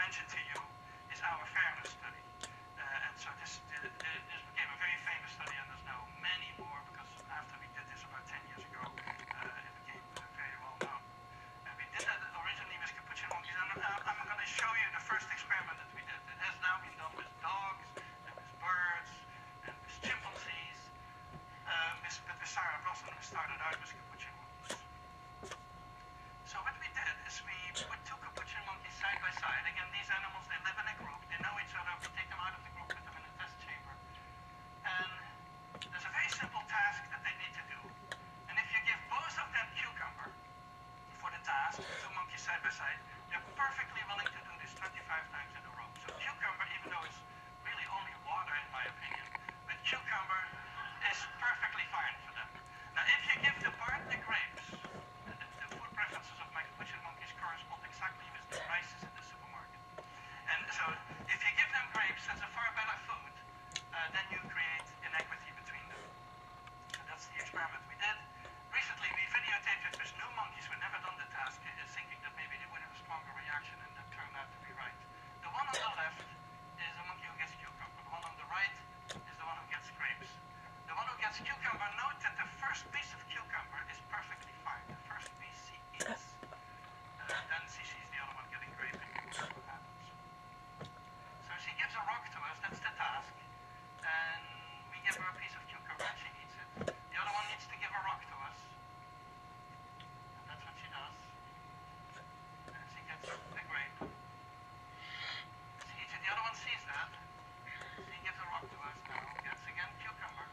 mentioned to you is our fairness study. And so this became a very famous study, and there's now many more, because after we did this about 10 years ago, it became very well known. And we did that originally with capuchin monkeys, and I'm going to show you the first experiment that we did. It has now been done with dogs, and with birds, and with chimpanzees. But with Sarah Blossom, we started out with capuchin monkeys. So what we did is we put two capuchin monkeys side by side. Again, these animals, they live in a group. They know each other. We take them out of the group, put them in a test chamber. And there's a very simple task that they need to do. And if you give both of them cucumber for the task, two monkeys side by side, they're perfectly willing to do this 25 times in a row. So cucumber, even though it's really only water in my opinion, but cucumber is perfectly fine for them. Now if you give the bird the grapes, the food preferences of my capuchin monkeys correspond exactly with the prices in the supermarket. And so if you give them grapes, that's a far better food, then you create inequity between them. So that's the experiment we did. Recently we videotaped it with new monkeys who had never done the task, thinking that maybe they would have a stronger reaction, and that turned out to be right. The one on the left is the monkey who gets cucumber. The one on the right is the one who gets grapes. The one who gets cucumber, note that the first piece of cucumber is perfectly fine. The first piece she eats. Then she sees the other one getting grape, and that's what happens. So she gives a rock to us, that's the task. And we give her a piece of cucumber and she eats it. The other one needs to give a rock to us. And that's what she does. And she gets a grape. She eats it. The other one sees that. She gives a rock to us now, gets again cucumber.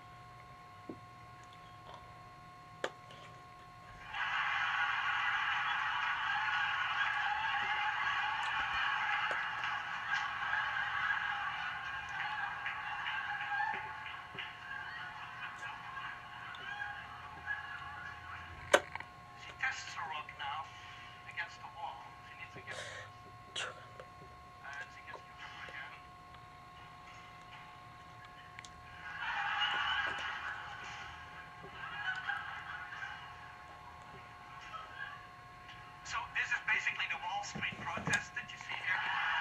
She tests her rock now against the wall. She needs to get it. And she gets cucumber again. So this is basically the Wall Street protest that you see here.